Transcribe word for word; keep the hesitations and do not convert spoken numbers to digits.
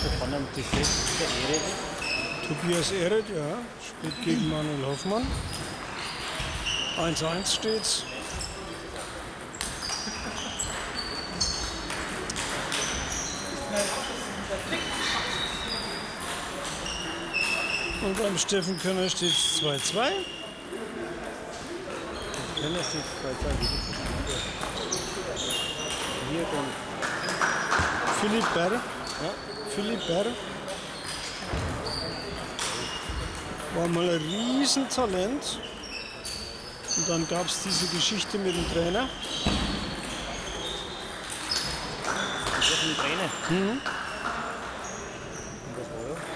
Kann am Tisch der Ehre. Tobias Ehret, ja, spielt gegen Manuel Hoffmann. eins eins steht's. Und beim Steffen Könner steht es zwei zwei. Könner steht zwei zwei. Hier kommt Philipp Berr. ja, Philipp Berr war mal ein Riesentalent. Und dann gab es diese Geschichte mit dem Trainer. das ist ein Trainer. Mhm. Und das war ja.